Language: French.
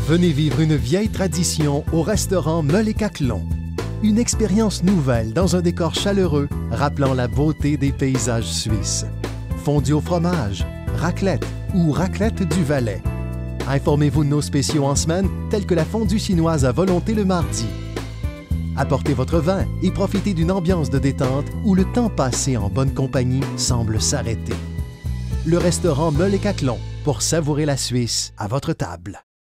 Venez vivre une vieille tradition au restaurant Meul et Caclon. Une expérience nouvelle dans un décor chaleureux rappelant la beauté des paysages suisses. Fondue au fromage, raclette ou raclette du Valais. Informez-vous de nos spéciaux en semaine, tels que la fondue chinoise à volonté le mardi. Apportez votre vin et profitez d'une ambiance de détente où le temps passé en bonne compagnie semble s'arrêter. Le restaurant Meul et Caclon, pour savourer la Suisse à votre table.